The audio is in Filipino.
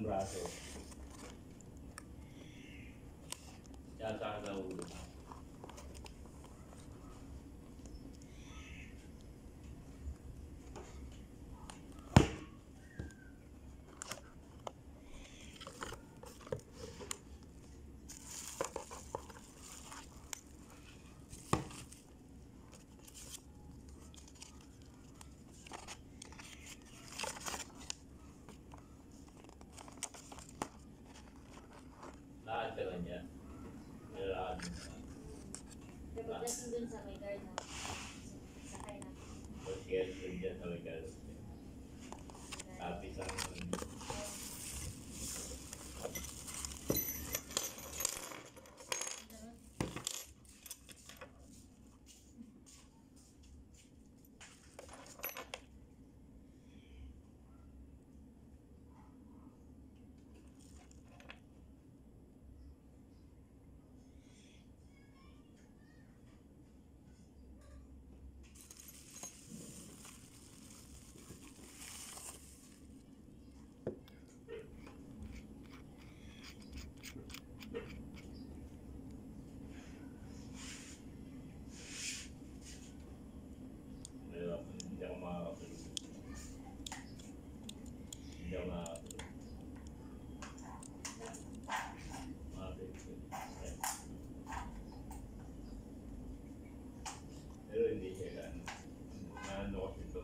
braso. Tsaka sa ulo. Lahat ka lang yan. Lahat. Kapag dun sa may guard na. Sakay na. Pag-get dun dyan sa legal. Tapos ang hindi ako makakapulog. Hindi ako makakapulog. Pero hindi siya ano kasi ito.